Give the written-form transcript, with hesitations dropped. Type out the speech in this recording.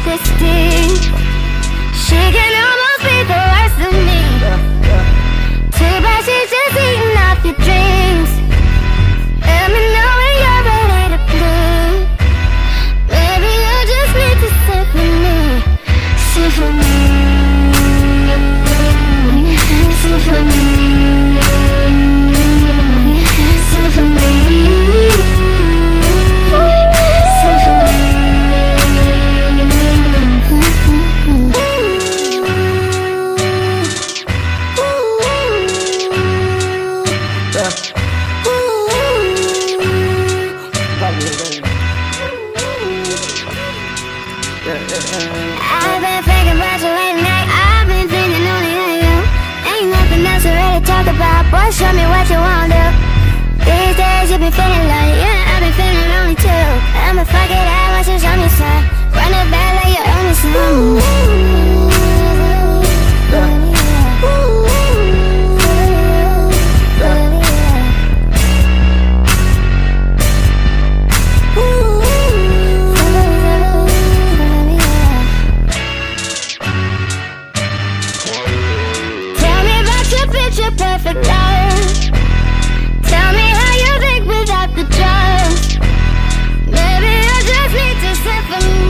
this deep. She can almost be the worst of me. Too bad she's just eating off your dreams. Let me know when you're ready to bleed. Maybe you just need to sit with me. Sit for me. Sit for me. Sit for me. I've been thinking about you late night. I've been thinking only of you. Ain't nothing else to really talk about. Boy, show me what you wanna do. These days you be feeling like, yeah, I be feeling lonely too. I'ma fuck it out once you show me some. Run it back like you owe me some. Picture perfect life. Tell me how you think without the trust. Maybe I just need to sit for me.